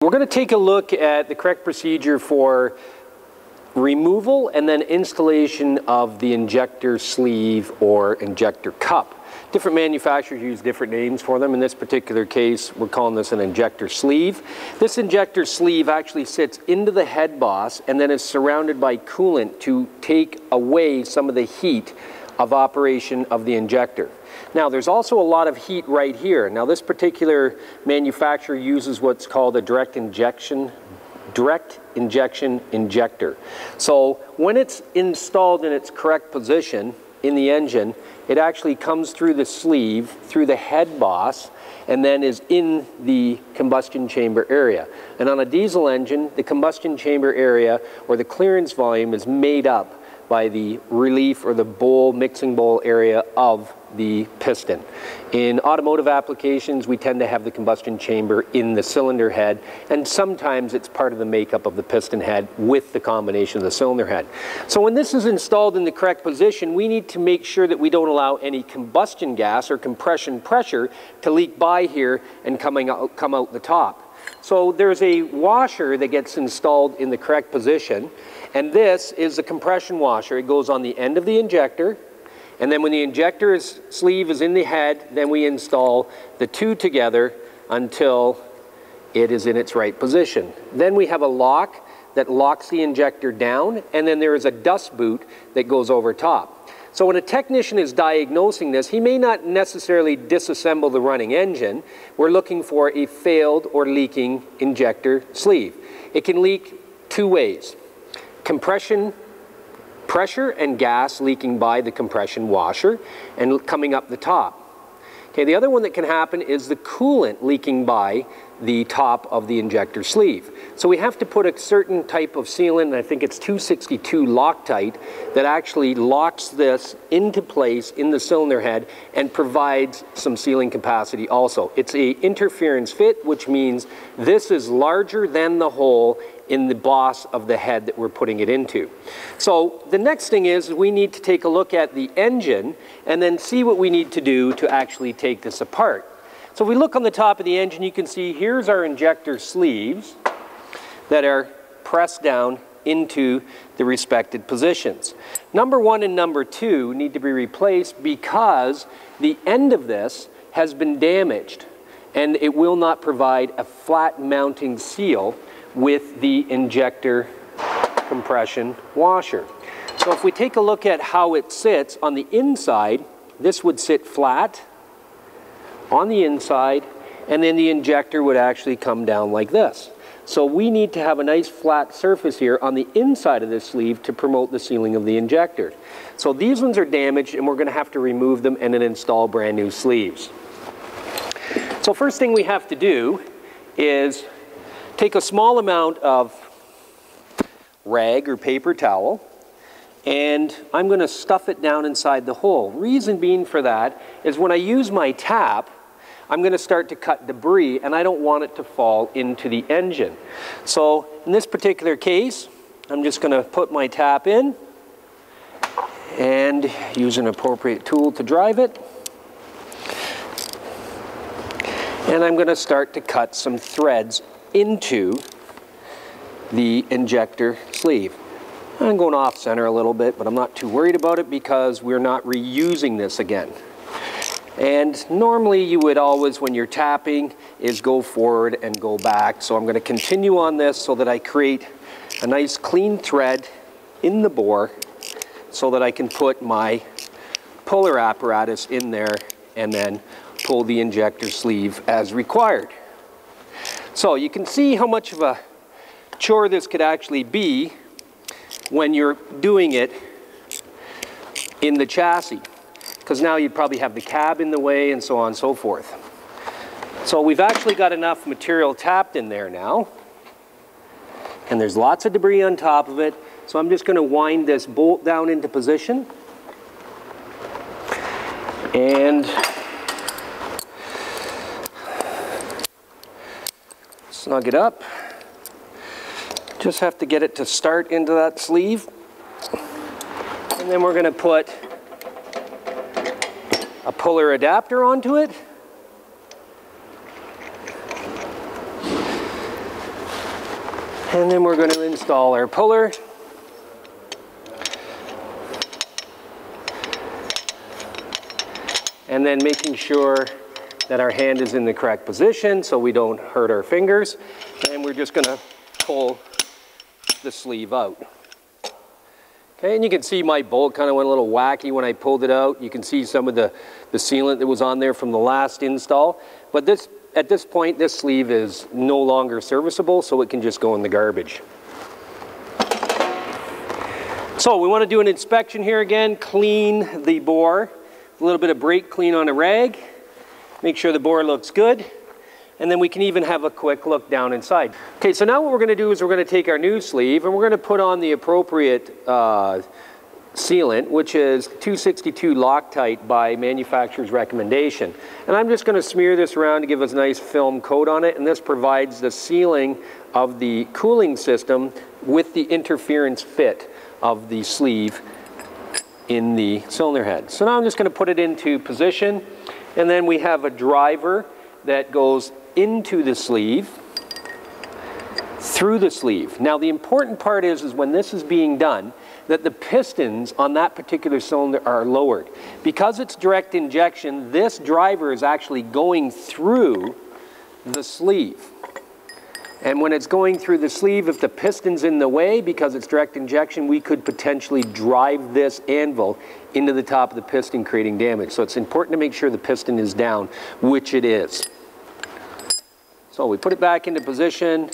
We're going to take a look at the correct procedure for removal and then installation of the injector sleeve or injector cup. Different manufacturers use different names for them. In this particular case, we're calling this an injector sleeve. This injector sleeve actually sits into the head boss and then is surrounded by coolant to take away some of the heat of operation of the injector. Now, there's also a lot of heat right here. Now, this particular manufacturer uses what's called a direct injection injector. So when it's installed in its correct position in the engine, it actually comes through the sleeve, through the head boss, and then is in the combustion chamber area. And on a diesel engine, the combustion chamber area or the clearance volume is made up by the relief or the bowl, mixing bowl area of the piston. In automotive applications, we tend to have the combustion chamber in the cylinder head, and sometimes it's part of the makeup of the piston head with the combination of the cylinder head. So when this is installed in the correct position, we need to make sure that we don't allow any combustion gas or compression pressure to leak by here and come out the top. So there's a washer that gets installed in the correct position, and this is the compression washer. It goes on the end of the injector, and then when the injector sleeve is in the head, then we install the two together until it is in its right position. Then we have a lock that locks the injector down, and then there is a dust boot that goes over top. So when a technician is diagnosing this, he may not necessarily disassemble the running engine. We're looking for a failed or leaking injector sleeve. It can leak two ways: compression pressure and gas leaking by the compression washer and coming up the top. Okay, the other one that can happen is the coolant leaking by the top of the injector sleeve. So we have to put a certain type of sealant, and I think it's 262 Loctite, that actually locks this into place in the cylinder head and provides some sealing capacity also. It's a interference fit, which means this is larger than the hole in the boss of the head that we're putting it into. So the next thing is we need to take a look at the engine and then see what we need to do to actually take this apart. So if we look on the top of the engine, you can see here's our injector sleeves that are pressed down into the respected positions. Number 1 and number 2 need to be replaced because the end of this has been damaged and it will not provide a flat mounting seal with the injector compression washer. So if we take a look at how it sits on the inside, this would sit flat on the inside, and then the injector would actually come down like this. So we need to have a nice flat surface here on the inside of this sleeve to promote the sealing of the injector. So these ones are damaged and we're going to have to remove them and then install brand new sleeves. So first thing we have to do is take a small amount of rag or paper towel, and I'm going to stuff it down inside the hole. Reason being for that is when I use my tap, I'm going to start to cut debris, and I don't want it to fall into the engine. So in this particular case, I'm just going to put my tap in and use an appropriate tool to drive it. And I'm going to start to cut some threads into the injector sleeve. I'm going off center a little bit, but I'm not too worried about it because we're not reusing this again. And normally you would always, when you're tapping, is go forward and go back. So I'm going to continue on this so that I create a nice clean thread in the bore so that I can put my puller apparatus in there and then pull the injector sleeve as required. So you can see how much of a chore this could actually be when you're doing it in the chassis, because now you probably have the cab in the way and so on and so forth. So we've actually got enough material tapped in there now, and there's lots of debris on top of it. So I'm just going to wind this bolt down into position and snug it up. Just have to get it to start into that sleeve. And then we're going to put a puller adapter onto it. And then we're going to install our puller. And then making sure that our hand is in the correct position so we don't hurt our fingers. And we're just going to pull the sleeve out. Okay, and you can see my bolt kind of went a little wacky when I pulled it out. You can see some of the sealant that was on there from the last install. But at this point, this sleeve is no longer serviceable, so it can just go in the garbage. So we want to do an inspection here again, clean the bore. A little bit of brake clean on a rag, make sure the bore looks good, and then we can even have a quick look down inside. Okay, so now what we're going to do is we're going to take our new sleeve and we're going to put on the appropriate sealant, which is 262 Loctite by manufacturer's recommendation. And I'm just going to smear this around to give us a nice film coat on it, and this provides the sealing of the cooling system with the interference fit of the sleeve in the cylinder head. So now I'm just going to put it into position, and then we have a driver that goes into the sleeve, through the sleeve. Now the important part is when this is being done, that the pistons on that particular cylinder are lowered. Because it's direct injection, this driver is actually going through the sleeve. And when it's going through the sleeve, if the piston's in the way, because it's direct injection, we could potentially drive this anvil into the top of the piston, creating damage. So it's important to make sure the piston is down, which it is. So we put it back into position,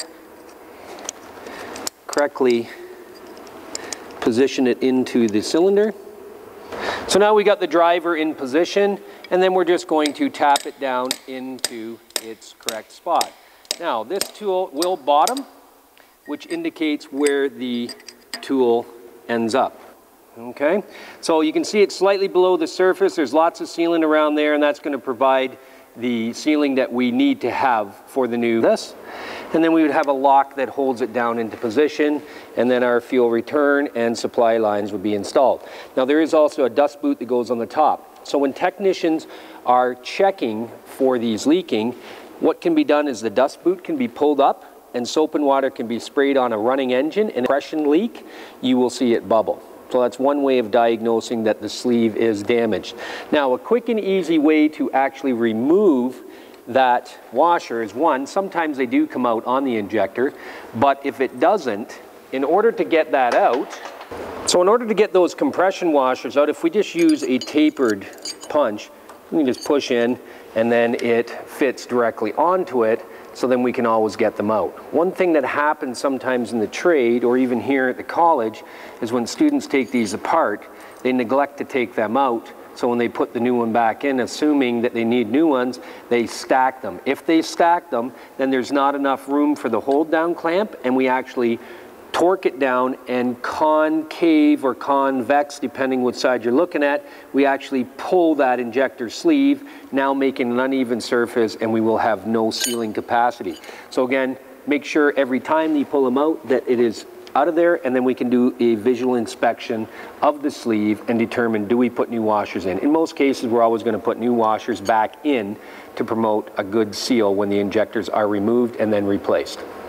correctly position it into the cylinder. So now we got the driver in position, and then we're just going to tap it down into its correct spot. Now this tool will bottom, which indicates where the tool ends up. Okay, so you can see it's slightly below the surface. There's lots of sealant around there, and that's going to provide the sealing that we need to have for the new this. And then we would have a lock that holds it down into position, and then our fuel return and supply lines would be installed. Now there is also a dust boot that goes on the top. So when technicians are checking for these leaking, what can be done is the dust boot can be pulled up and soap and water can be sprayed on a running engine, and compression leak, you will see it bubble. So that's one way of diagnosing that the sleeve is damaged. Now a quick and easy way to actually remove that washer is, one, sometimes they do come out on the injector, but if it doesn't, in order to get that out, so in order to get those compression washers out, if we just use a tapered punch, we can just push in and then it fits directly onto it, so then we can always get them out. One thing that happens sometimes in the trade or even here at the college is when students take these apart, they neglect to take them out. So when they put the new one back in, assuming that they need new ones, they stack them. If they stack them, then there's not enough room for the hold down clamp, and we actually torque it down and concave or convex, depending which side you're looking at, we actually pull that injector sleeve, now making an uneven surface, and we will have no sealing capacity. So again, make sure every time you pull them out that it is out of there, and then we can do a visual inspection of the sleeve and determine, do we put new washers in? In most cases, we're always going to put new washers back in to promote a good seal when the injectors are removed and then replaced.